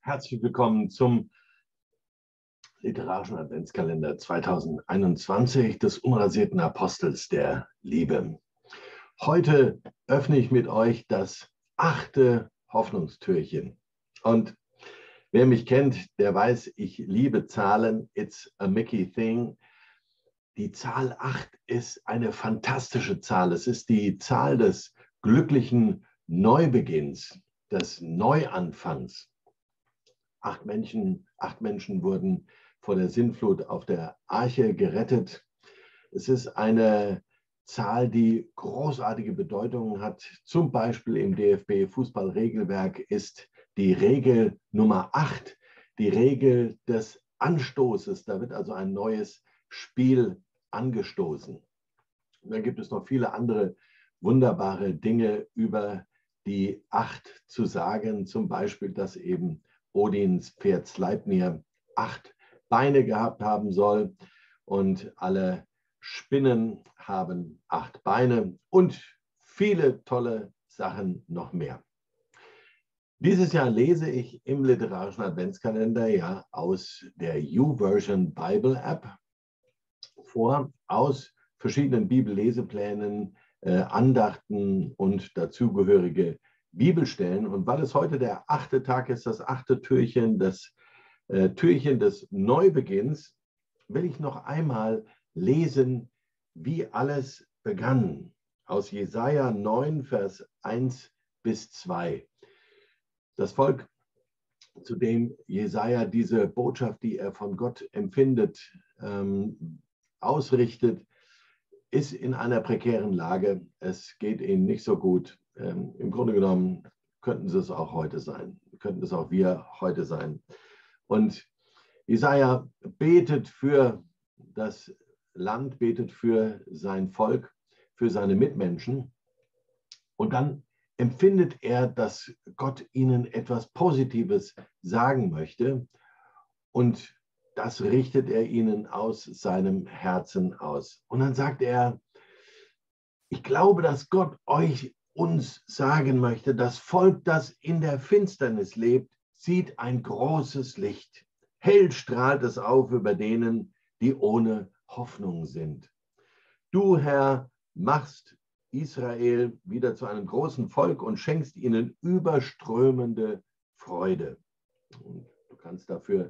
Herzlich willkommen zum literarischen Adventskalender 2021 des unrasierten Apostels der Liebe. Heute öffne ich mit euch das 8. Hoffnungstürchen. Und wer mich kennt, der weiß, ich liebe Zahlen. It's a Mickey thing. Die Zahl 8 ist eine fantastische Zahl. Es ist die Zahl des glücklichen Neubeginns, des Neuanfangs. Acht Menschen wurden vor der Sintflut auf der Arche gerettet. Es ist eine Zahl, die großartige Bedeutungen hat. Zum Beispiel im DFB-Fußballregelwerk ist die Regel Nummer 8 die Regel des Anstoßes. Da wird also ein neues Spiel angestoßen. Und dann gibt es noch viele andere wunderbare Dinge über die 8 zu sagen. Zum Beispiel, dass eben Odins Pferd Sleipnir 8 Beine gehabt haben soll und alle Spinnen haben 8 Beine und viele tolle Sachen noch mehr. Dieses Jahr lese ich im literarischen Adventskalender ja aus der YouVersion Bible App vor, aus verschiedenen Bibelleseplänen, Andachten und dazugehörige Bibelstellen. Und weil es heute der 8. Tag ist, das 8. Türchen, das Türchen des Neubeginns, will ich noch einmal lesen, wie alles begann. Aus Jesaja 9, Vers 1 bis 2. Das Volk, zu dem Jesaja diese Botschaft, die er von Gott empfindet, ausrichtet, ist in einer prekären Lage. Es geht ihnen nicht so gut. Im Grunde genommen könnten es auch heute sein, könnten es auch wir heute sein. Und Jesaja betet für das Land, betet für sein Volk, für seine Mitmenschen. Und dann empfindet er, dass Gott ihnen etwas Positives sagen möchte. Und das richtet er ihnen aus seinem Herzen aus. Und dann sagt er, ich glaube, dass Gott uns sagen möchte, das Volk, das in der Finsternis lebt, sieht ein großes Licht. Hell strahlt es auf über denen, die ohne Hoffnung sind. Du, Herr, machst Israel wieder zu einem großen Volk und schenkst ihnen überströmende Freude. Und du kannst dafür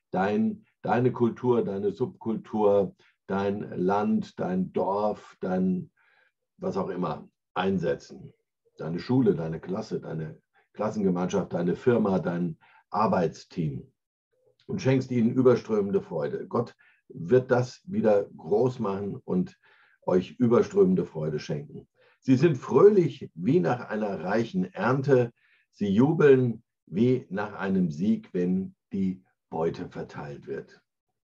deine Kultur, deine Subkultur, dein Land, dein Dorf, dein was auch immer einsetzen. Deine Schule, deine Klasse, deine Klassengemeinschaft, deine Firma, dein Arbeitsteam. Und schenkst ihnen überströmende Freude. Gott wird das wieder groß machen und euch überströmende Freude schenken. Sie sind fröhlich wie nach einer reichen Ernte. Sie jubeln wie nach einem Sieg, wenn die Beute verteilt wird.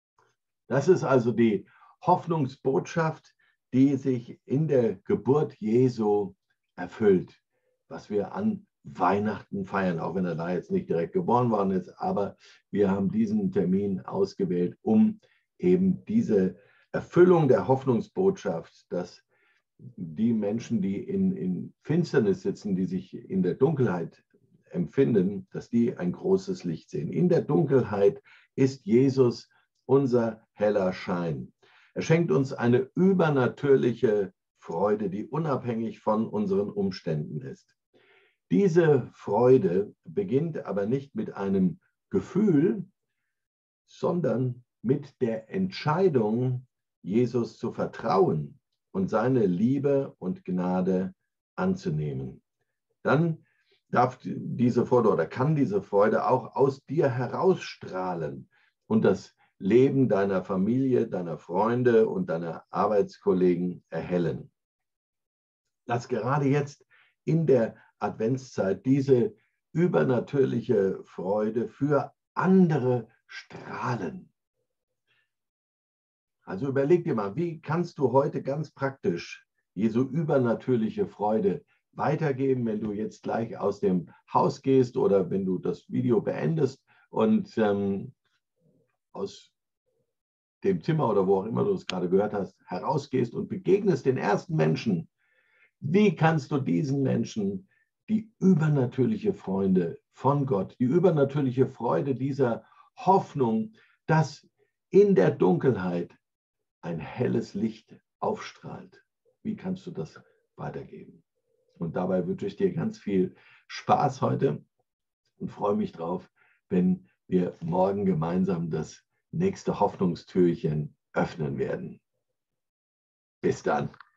Das ist also die Hoffnungsbotschaft, die sich in der Geburt Jesu erfüllt, was wir an Weihnachten feiern, auch wenn er da jetzt nicht direkt geboren worden ist, aber wir haben diesen Termin ausgewählt, um eben diese Erfüllung der Hoffnungsbotschaft, dass die Menschen, die in Finsternis sitzen, die sich in der Dunkelheit empfinden, dass die ein großes Licht sehen. In der Dunkelheit ist Jesus unser heller Schein. Er schenkt uns eine übernatürliche Freude, die unabhängig von unseren Umständen ist. Diese Freude beginnt aber nicht mit einem Gefühl, sondern mit der Entscheidung, Jesus zu vertrauen und seine Liebe und Gnade anzunehmen. Dann darf diese Freude oder kann diese Freude auch aus dir herausstrahlen und das Leben deiner Familie, deiner Freunde und deiner Arbeitskollegen erhellen. Lass gerade jetzt in der Adventszeit diese übernatürliche Freude für andere strahlen. Also überleg dir mal, wie kannst du heute ganz praktisch Jesu übernatürliche Freude weitergeben, wenn du jetzt gleich aus dem Haus gehst oder wenn du das Video beendest und aus dem Zimmer oder wo auch immer du es gerade gehört hast, herausgehst und begegnest den ersten Menschen. Wie kannst du diesen Menschen die übernatürliche von Gott, die übernatürliche Freude dieser Hoffnung, dass in der Dunkelheit ein helles Licht aufstrahlt. Wie kannst du das weitergeben? Und dabei wünsche ich dir ganz viel Spaß heute und freue mich drauf, wenn wir morgen gemeinsam das nächste Hoffnungstürchen öffnen werden. Bis dann.